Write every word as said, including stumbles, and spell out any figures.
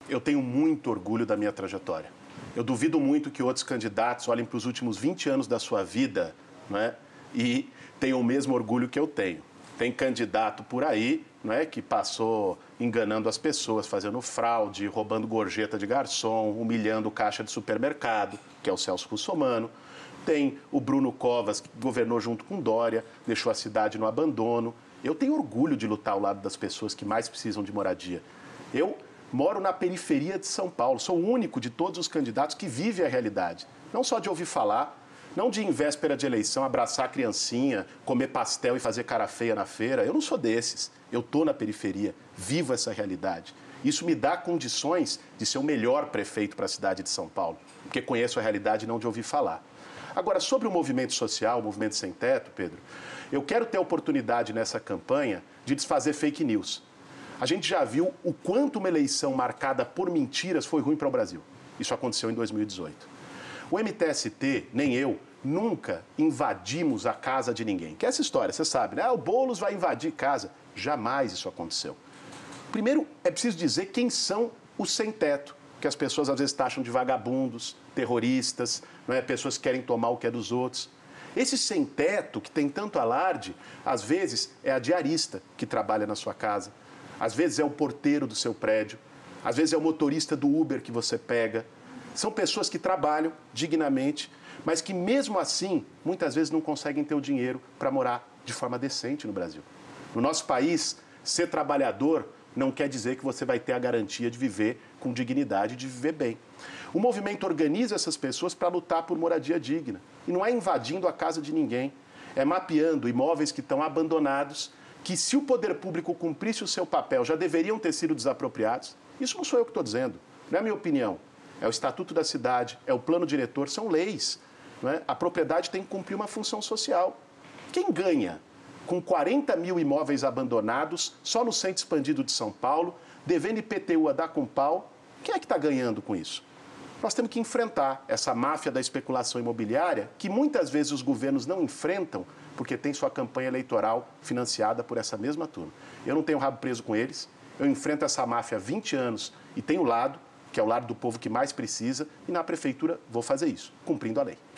Eu tenho muito orgulho da minha trajetória. Eu duvido muito que outros candidatos olhem para os últimos vinte anos da sua vida, não é, e tenham o mesmo orgulho que eu tenho. Tem candidato por aí, não é, que passou enganando as pessoas, fazendo fraude, roubando gorjeta de garçom, humilhando caixa de supermercado, que é o Celso Russomano. Tem o Bruno Covas, que governou junto com Dória, deixou a cidade no abandono. Eu tenho orgulho de lutar ao lado das pessoas que mais precisam de moradia. Eu moro na periferia de São Paulo, sou o único de todos os candidatos que vive a realidade. Não só de ouvir falar, não de em véspera de eleição abraçar a criancinha, comer pastel e fazer cara feia na feira. Eu não sou desses. Eu estou na periferia, vivo essa realidade. Isso me dá condições de ser o melhor prefeito para a cidade de São Paulo, porque conheço a realidade e não de ouvir falar. Agora, sobre o movimento social, o movimento sem teto, Pedro, eu quero ter a oportunidade nessa campanha de desfazer fake news. A gente já viu o quanto uma eleição marcada por mentiras foi ruim para o Brasil. Isso aconteceu em dois mil e dezoito. O M T S T, nem eu, nunca invadimos a casa de ninguém. Que é essa história, você sabe, né? Ah, o Boulos vai invadir casa. Jamais isso aconteceu. Primeiro, é preciso dizer quem são os sem-teto, que as pessoas às vezes taxam de vagabundos, terroristas, não é? Pessoas que querem tomar o que é dos outros. Esse sem-teto, que tem tanto alarde, às vezes é a diarista que trabalha na sua casa, às vezes é o porteiro do seu prédio, às vezes é o motorista do Uber que você pega. São pessoas que trabalham dignamente, mas que mesmo assim, muitas vezes não conseguem ter o dinheiro para morar de forma decente no Brasil. No nosso país, ser trabalhador não quer dizer que você vai ter a garantia de viver com dignidade, de viver bem. O movimento organiza essas pessoas para lutar por moradia digna. E não é invadindo a casa de ninguém, é mapeando imóveis que estão abandonados, que se o poder público cumprisse o seu papel, já deveriam ter sido desapropriados. Isso não sou eu que estou dizendo, não é a minha opinião. É o Estatuto da Cidade, é o Plano Diretor, são leis. Não é? A propriedade tem que cumprir uma função social. Quem ganha com quarenta mil imóveis abandonados, só no centro expandido de São Paulo, devendo I P T U a dar com pau, quem é que está ganhando com isso? Nós temos que enfrentar essa máfia da especulação imobiliária, que muitas vezes os governos não enfrentam, porque tem sua campanha eleitoral financiada por essa mesma turma. Eu não tenho rabo preso com eles, eu enfrento essa máfia há vinte anos e tenho lado, que é o lado do povo que mais precisa, e na prefeitura vou fazer isso, cumprindo a lei.